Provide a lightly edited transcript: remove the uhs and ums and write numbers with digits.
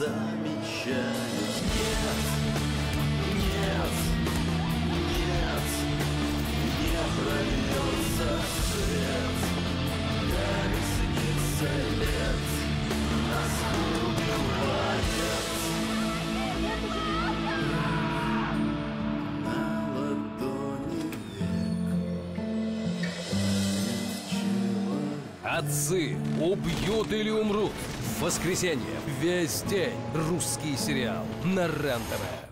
замечают. Нет, нет, нет, не прольется свет, как снится лет, нас убивает. На ладони век тает человек. Отцы убьют или умрут. В воскресенье весь день русский сериал на РЕН-ТВ.